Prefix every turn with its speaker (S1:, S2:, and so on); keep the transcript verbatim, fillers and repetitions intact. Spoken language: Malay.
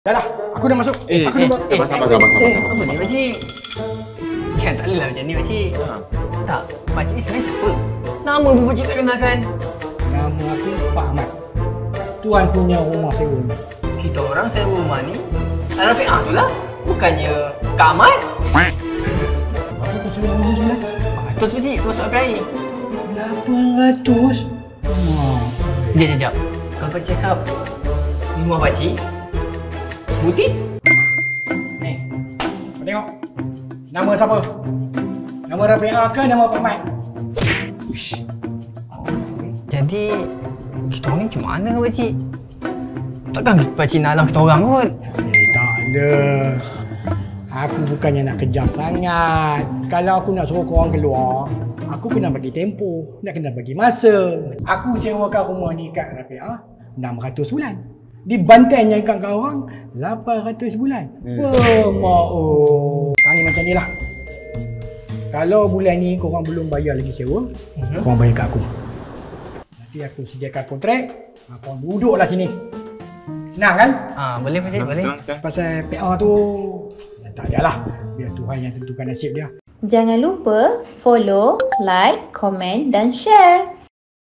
S1: Dah lah, aku dah masuk.
S2: Eh,
S1: aku
S2: eh,
S1: dah
S2: eh, sabar, sabar, sabar, sabar,
S1: eh,
S2: sabar.
S3: Apa ni pakcik? Kan tak adalah macam ni pakcik.
S2: Ha.
S3: Tak, pakcik ni sebenarnya siapa? Nama pun pakcik tak kenal kan?
S1: Nama aku Pak Ahmad. Tuan punya rumah sewa ni.
S3: Kita orang sewa rumah ni Al-Rafiqah tu lah. Bukannya Kak Ahmad.
S1: Berapa kau sewa rumah sebelah?
S3: empat ratus pakcik, masuk air air.
S1: lapan ratus? Mak.
S3: Sekejap, sekejap. Kalau pakcik cakap ni rumah pakcik, Buti?
S1: Ni, kau tengok. Nama siapa? Nama Rafiqah ke nama Pak Ahmad? Uish.
S3: Jadi, kita orang ni macam mana pakcik? Takkan pakcik nak alam kita orang kot?
S1: Eh, tak ada. Aku bukannya nak kejam sangat. Kalau aku nak suruh korang keluar, aku kena bagi tempoh, nak kena bagi masa. Aku sewakan rumah ni kat Rafiqah enam ratus bulan. Dibantai kat kau orang lapan ratus bulan.
S2: Hmm.
S1: Wah, mak oh. Kau ni macam ni lah. Kalau bulan ni korang belum bayar lagi sewa,
S3: Mhm.
S1: korang bayar kat aku. Nanti aku sediakan kontrak, korang duduklah sini. Senang kan?
S3: Ah, boleh pakcik, boleh.
S2: Senang, senang.
S1: Pasal P R tu tak adalah. Biar Tuhan yang tentukan nasib dia.
S4: Jangan lupa follow, like, komen dan share.